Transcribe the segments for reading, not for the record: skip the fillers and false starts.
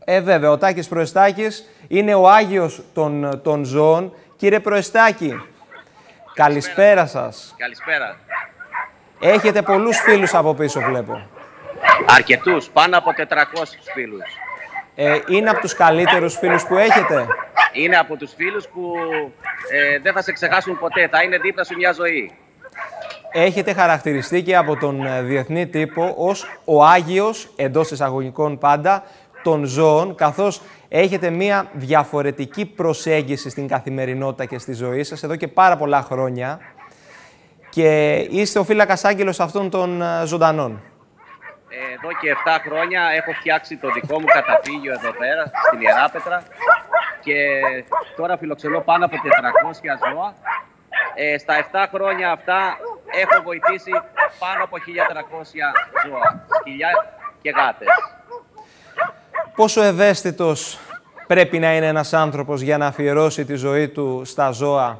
Βέβαια, ο Τάκης Προεστάκης είναι ο Άγιος των ζώων. Κύριε Προεστάκη, καλησπέρα σας. Καλησπέρα. Έχετε πολλούς φίλους από πίσω, βλέπω. Αρκετούς, πάνω από 400 φίλους. Είναι από τους καλύτερους φίλους που έχετε? Είναι από τους φίλους που δεν θα σε ξεχάσουν ποτέ, θα είναι δίπλα σου μια ζωή. Έχετε χαρακτηριστεί και από τον διεθνή τύπο ως ο Άγιος, εντός εισαγωγικών πάντα, των ζώων, καθώς έχετε μια διαφορετική προσέγγιση στην καθημερινότητα και στη ζωή σας εδώ και πάρα πολλά χρόνια και είστε ο φύλακας άγγελος αυτών των ζωντανών. Εδώ και 7 χρόνια έχω φτιάξει το δικό μου καταφύγιο εδώ πέρα, στην Ιεράπετρα, και τώρα φιλοξενώ πάνω από 400 ζώα. Στα 7 χρόνια αυτά έχω βοηθήσει πάνω από 1.300 ζώα, σκυλιά και γάτες. Πόσο ευαίσθητος πρέπει να είναι ένας άνθρωπος για να αφιερώσει τη ζωή του στα ζώα?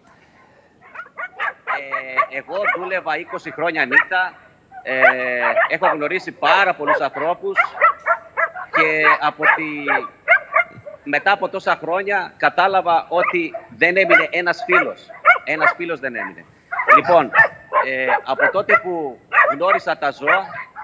Εγώ δούλευα 20 χρόνια νύχτα, έχω γνωρίσει πάρα πολλούς ανθρώπους και μετά από τόσα χρόνια κατάλαβα ότι δεν έμεινε ένας φίλος. Ένας φίλος δεν έμεινε. Λοιπόν, από τότε που γνώρισα τα ζώα,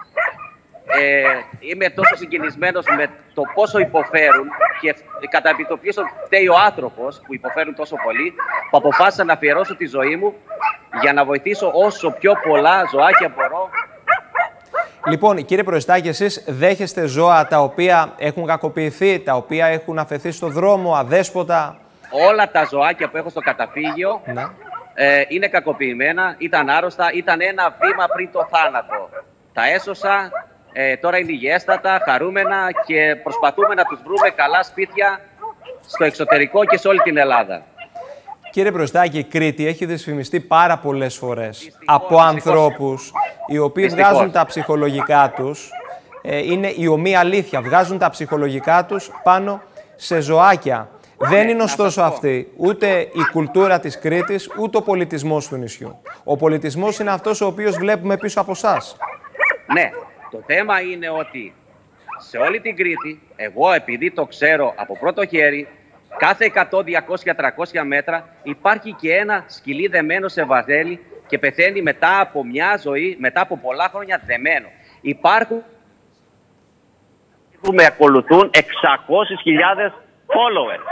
είμαι τόσο συγκινησμένος με το πόσο υποφέρουν και κατά επιτοπίως φταίει ο άνθρωπος που υποφέρουν τόσο πολύ, που αποφάσισα να αφιερώσω τη ζωή μου για να βοηθήσω όσο πιο πολλά ζωάκια μπορώ. Λοιπόν, κύριε Προεστάκη, εσείς δέχεστε ζώα τα οποία έχουν κακοποιηθεί, τα οποία έχουν αφαιθεί στο δρόμο, αδέσποτα? Όλα τα ζωάκια που έχω στο καταφύγιο είναι κακοποιημένα, ήταν άρρωστα, ήταν ένα βήμα πριν το θάνατο. Τα έσωσα, τώρα είναι υγιέστατα, χαρούμενα και προσπαθούμε να τους βρούμε καλά σπίτια στο εξωτερικό και σε όλη την Ελλάδα. Κύριε Προεστάκη, η Κρήτη έχει δυσφημιστεί πάρα πολλές φορές από ανθρώπους οι οποίοι βγάζουν τα ψυχολογικά τους, είναι η ομοία αλήθεια, βγάζουν τα ψυχολογικά τους πάνω σε ζωάκια. Δεν είναι ωστόσο αυτή ούτε η κουλτούρα της Κρήτης, ούτε ο πολιτισμός του νησιού. Ο πολιτισμός είναι αυτός ο οποίος βλέπουμε πίσω από εσάς. Ναι, το θέμα είναι ότι σε όλη την Κρήτη, εγώ επειδή το ξέρω από πρώτο χέρι, κάθε 100, 200, 300 μέτρα υπάρχει και ένα σκυλί δεμένο σε βαζέλι και πεθαίνει μετά από μια ζωή, μετά από πολλά χρόνια δεμένο. Υπάρχουν που με ακολουθούν 600.000 followers.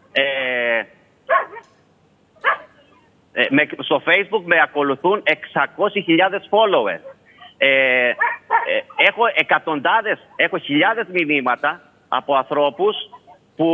Στο Facebook με ακολουθούν 600.000 followers. Έχω εκατοντάδες, έχω χιλιάδες μηνύματα από ανθρώπους που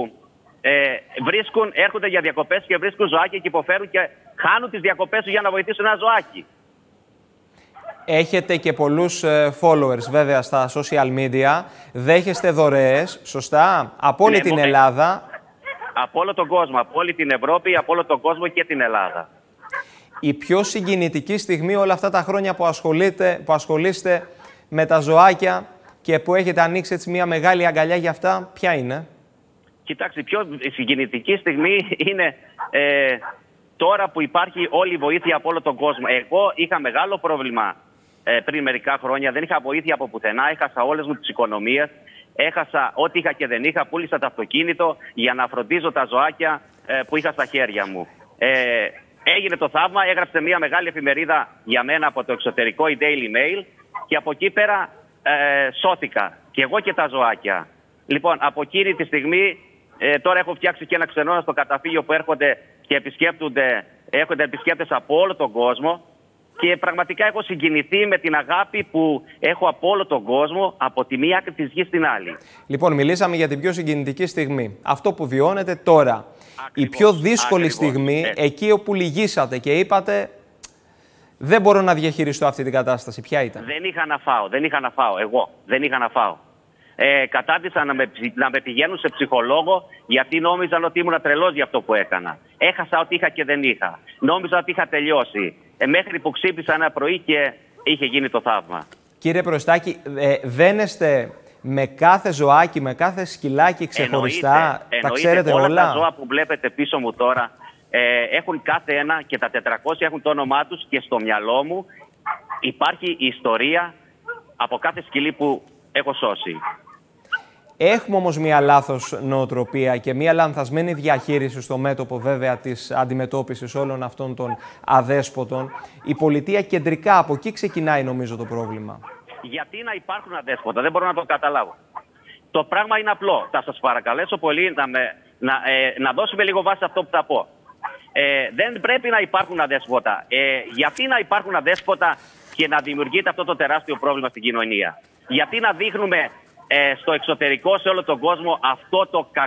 έρχονται για διακοπές και βρίσκουν ζωάκια και υποφέρουν και χάνουν τις διακοπές τους για να βοηθήσουν ένα ζωάκι. Έχετε και πολλούς followers βέβαια στα social media. Δέχεστε δωρεές, σωστά, από όλη την Ελλάδα. Από όλο τον κόσμο, από όλη την Ευρώπη, από όλο τον κόσμο και την Ελλάδα. Η πιο συγκινητική στιγμή όλα αυτά τα χρόνια που ασχολείστε με τα ζωάκια και που έχετε ανοίξει έτσι μια μεγάλη αγκαλιά για αυτά, ποια είναι? Κοιτάξτε, η πιο συγκινητική στιγμή είναι τώρα που υπάρχει όλη η βοήθεια από όλο τον κόσμο. Εγώ είχα μεγάλο πρόβλημα πριν μερικά χρόνια, δεν είχα βοήθεια από πουθενά, έχασα όλες μου τις οικονομίες, έχασα ό,τι είχα και δεν είχα, πούλησα το αυτοκίνητο για να φροντίζω τα ζωάκια που είχα στα χέρια μου. Έγινε το θαύμα, έγραψε μια μεγάλη εφημερίδα για μένα από το εξωτερικό, η Daily Mail, και από εκεί πέρα σώθηκα και εγώ και τα ζωάκια. Λοιπόν, από εκείνη τη στιγμή τώρα έχω φτιάξει και ένα ξενώνα στο καταφύγιο που έρχονται και έρχονται επισκέπτες από όλο τον κόσμο και πραγματικά έχω συγκινηθεί με την αγάπη που έχω από όλο τον κόσμο, από τη μία άκρη της γης στην άλλη. Λοιπόν, μιλήσαμε για την πιο συγκινητική στιγμή. Αυτό που βιώνετε τώρα. Ακριβώς, η πιο δύσκολη στιγμή, εκεί όπου λυγίσατε και είπατε δεν μπορώ να διαχειριστώ αυτή την κατάσταση. Ποια ήταν? Δεν είχα να φάω εγώ. Δεν είχα να φάω. Κατάτησα να με πηγαίνουν σε ψυχολόγο γιατί νόμιζαν ότι ήμουν τρελός για αυτό που έκανα. Έχασα ό,τι είχα και δεν είχα. Νόμιζα ότι είχα τελειώσει. Μέχρι που ξύπνησα ένα πρωί και είχε γίνει το θαύμα. Κύριε Προεστάκη, δένεστε με κάθε ζωάκι, με κάθε σκυλάκι ξεχωριστά? Τα ξέρετε όλα? Όλα τα ζώα που βλέπετε πίσω μου τώρα έχουν κάθε ένα και τα 400 έχουν το όνομά τους και στο μυαλό μου υπάρχει η ιστορία από κάθε σκυλί που έχω σώσει. Έχουμε όμως μία λάθος νοοτροπία και μία λανθασμένη διαχείριση στο μέτωπο βέβαια της αντιμετώπισης όλων αυτών των αδέσποτων. Η πολιτεία κεντρικά, από εκεί ξεκινάει νομίζω το πρόβλημα. Γιατί να υπάρχουν αδέσποτα, δεν μπορώ να το καταλάβω. Το πράγμα είναι απλό. Θα σας παρακαλέσω πολύ να δώσουμε λίγο βάση σε αυτό που θα πω. Δεν πρέπει να υπάρχουν αδέσποτα. Γιατί να υπάρχουν αδέσποτα και να δημιουργείται αυτό το τεράστιο πρόβλημα στην κοινωνία? Γιατί να δείχνουμε στο εξωτερικό, σε όλο τον κόσμο, αυτό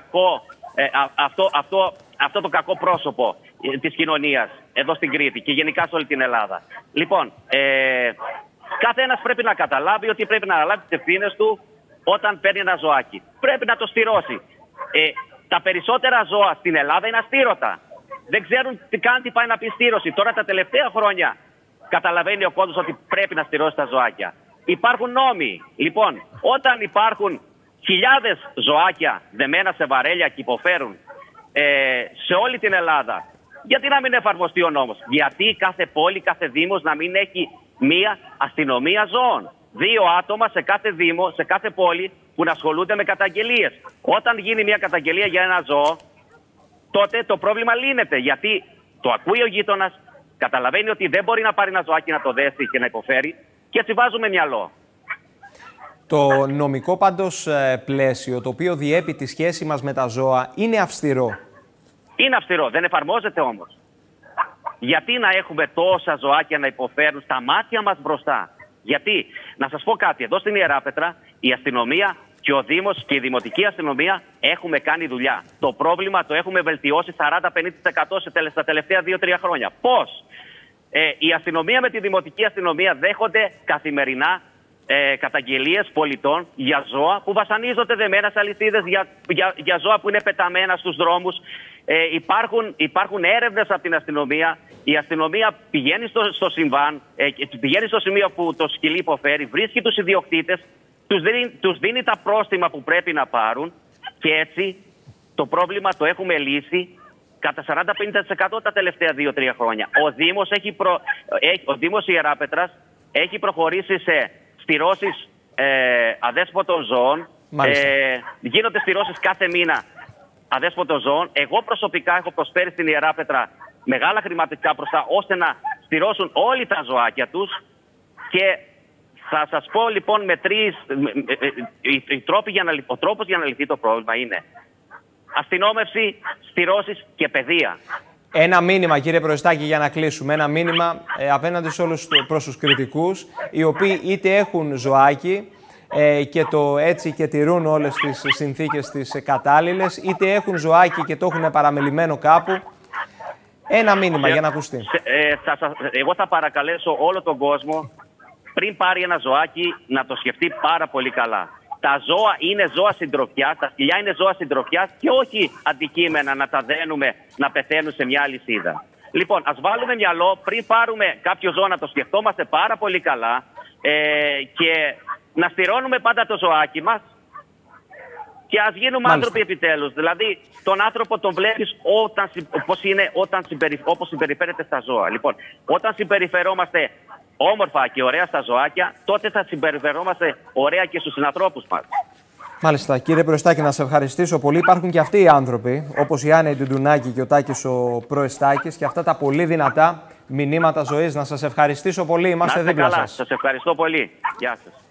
το κακό πρόσωπο της κοινωνίας εδώ στην Κρήτη και γενικά σε όλη την Ελλάδα? Λοιπόν, κάθε ένας πρέπει να καταλάβει ότι πρέπει να αναλάβει τις ευθύνες του όταν παίρνει ένα ζωάκι. Πρέπει να το στηρώσει. Τα περισσότερα ζώα στην Ελλάδα είναι αστήρωτα. Δεν ξέρουν τι κάνει, τι πάει να πει στήρωση. Τώρα τα τελευταία χρόνια καταλαβαίνει ο κόσμος ότι πρέπει να στηρώσει τα ζωάκια. Υπάρχουν νόμοι. Λοιπόν, όταν υπάρχουν χιλιάδες ζωάκια δεμένα σε βαρέλια και υποφέρουν σε όλη την Ελλάδα, γιατί να μην εφαρμοστεί ο νόμος? Γιατί κάθε πόλη, κάθε δήμος να μην έχει μία αστυνομία ζώων? 2 άτομα σε κάθε δήμο, σε κάθε πόλη που να ασχολούνται με καταγγελίες. Όταν γίνει μια καταγγελία για ένα ζώο, τότε το πρόβλημα λύνεται. Γιατί το ακούει ο γείτονας, καταλαβαίνει ότι δεν μπορεί να πάρει ένα ζωάκι να το δέσει και να υποφέρει, και έτσι βάζουμε μυαλό. Το νομικό πάντως πλαίσιο, το οποίο διέπει τη σχέση μας με τα ζώα, είναι αυστηρό. Είναι αυστηρό, δεν εφαρμόζεται όμως. Γιατί να έχουμε τόσα ζωάκια να υποφέρουν στα μάτια μας μπροστά? Γιατί, να σας πω κάτι, εδώ στην Ιεράπετρα η αστυνομία και ο Δήμος και η Δημοτική Αστυνομία έχουμε κάνει δουλειά. Το πρόβλημα το έχουμε βελτιώσει 40-50% στα τελευταία 2-3 χρόνια. Πώς? Η αστυνομία με τη Δημοτική Αστυνομία δέχονται καθημερινά καταγγελίες πολιτών για ζώα που βασανίζονται δεμένα σε αλυσίδες, για ζώα που είναι πεταμένα στους δρόμους. Υπάρχουν έρευνες από την αστυνομία. Η αστυνομία πηγαίνει στο συμβάν, πηγαίνει στο σημείο που το σκυλί υποφέρει, βρίσκει τους ιδιοκτήτες, τους δίνει τα πρόστιμα που πρέπει να πάρουν, και έτσι το πρόβλημα το έχουμε λύσει κατά 40-50% τα τελευταία 2-3 χρόνια. Ο Δήμος Ιεράπετρας έχει προχωρήσει σε στηρώσεις αδέσποτων ζώων. Γίνονται στηρώσεις κάθε μήνα αδέσποτων ζώων. Εγώ προσωπικά έχω προσφέρει στην Ιεράπετρα μεγάλα χρηματικά ποσά ώστε να στηρώσουν όλοι τα ζωάκια τους, και θα σας πω λοιπόν ο τρόπος για να λυθεί το πρόβλημα είναι αστυνόμευση, στηρώσεις και παιδεία. Ένα μήνυμα, κύριε Προεστάκη, για να κλείσουμε. Ένα μήνυμα απέναντι σε όλους προς τους κριτικούς, οι οποίοι είτε έχουν ζωάκι και το έτσι και τηρούν όλες τις συνθήκες τις κατάλληλες, είτε έχουν ζωάκι και το έχουν παραμελημένο κάπου. Ένα μήνυμα για να ακουστεί. Εγώ θα παρακαλέσω όλο τον κόσμο, πριν πάρει ένα ζωάκι, να το σκεφτεί πάρα πολύ καλά. Τα ζώα είναι ζώα συντροφιάς, τα σκυλιά είναι ζώα συντροφιάς και όχι αντικείμενα να τα δένουμε να πεθαίνουν σε μια αλυσίδα. Λοιπόν, ας βάλουμε μυαλό, πριν πάρουμε κάποιο ζώο να το σκεφτόμαστε πάρα πολύ καλά και να στηρώνουμε πάντα το ζωάκι μας, και ας γίνουμε άνθρωποι επιτέλους. Δηλαδή, τον άνθρωπο τον βλέπεις όπως συμπεριφέρεται στα ζώα. Λοιπόν, όταν συμπεριφερόμαστε όμορφα και ωραία στα ζωάκια, τότε θα συμπεριφερόμαστε ωραία και στους συνανθρώπους μας. Μάλιστα. Κύριε Προεστάκη, να σε ευχαριστήσω πολύ. Υπάρχουν και αυτοί οι άνθρωποι, όπως η Άννα Ντουντουνάκη και ο Τάκης ο Προεστάκης, και αυτά τα πολύ δυνατά μηνύματα ζωής. Να σας ευχαριστήσω πολύ. Είμαστε δίπλα σας. Σας ευχαριστώ πολύ. Γεια σας.